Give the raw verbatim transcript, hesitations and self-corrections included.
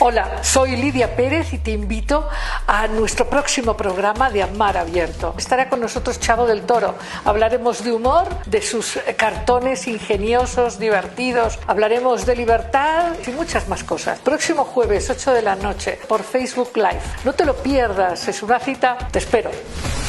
Hola, soy Lidia Pérez y te invito a nuestro próximo programa de Mar Abierto. Estará con nosotros Chavo del Toro. Hablaremos de humor, de sus cartones ingeniosos, divertidos. Hablaremos de libertad y muchas más cosas. Próximo jueves, ocho de la noche, por Facebook Live. No te lo pierdas, es una cita. Te espero.